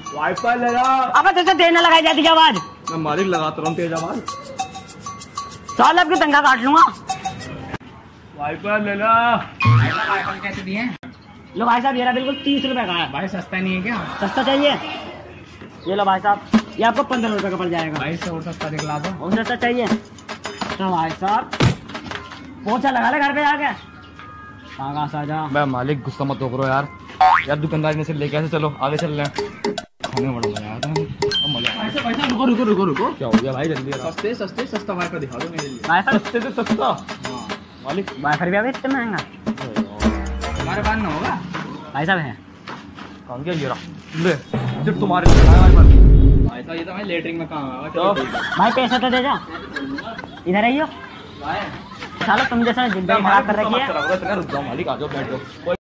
Wifi ले ला। अब तुझसे देर न लगाई जाती आवाज। मैं मालिक लगाता रहा हूँ तेज आवाज। साल आपकी तंगा काट लूंगा। वाईफाई ले ला। वाईफाई कैसे दिए? लो भाई साहब, ये रहा बिल्कुल 30 रुपए का है। भाई सस्ता नहीं है क्या? सस्ता चाहिए? ये लो भाई साहब, ये आपको 15 रुपए का पड़ जाएगा। भाई से और सस्ता दिखला दो। और सस्ता चाहिए तो भाई साहब पोछा लगा ले घर पे जाके। कहाँ साजा। मैं मालिक गुस्सा मत हो करो यार। यार दुकानदार ने से लेके ऐसे चलो आगे चल रहे हैं। खाने में बड़ा मजा आता है। भाई रुको रुको रुको रुको। क्या हो गया भाई? जल्दी सस्ते सस्ते सस्ता वाईफाई दिखा दो मेरे लिए। वाईफाई सस्ते से सस्ता मालिक। वाईफाई भी अभी इतना महंगा हमारे पास ना होगा भाई साहब है। कौन क्या ये रहा ले सिर्फ तुम्हारे लिए है भाई। भाई साहब ये तो मैं लेटरिंग में काम आएगा। चलो ठीक है। भाई पैसा तो दे जा। इधर आइयो भाई सालो, तुम जैसा जिंदगी खराब कर रखी है। रुक जाओ मालिक, आ जाओ बैठ जाओ।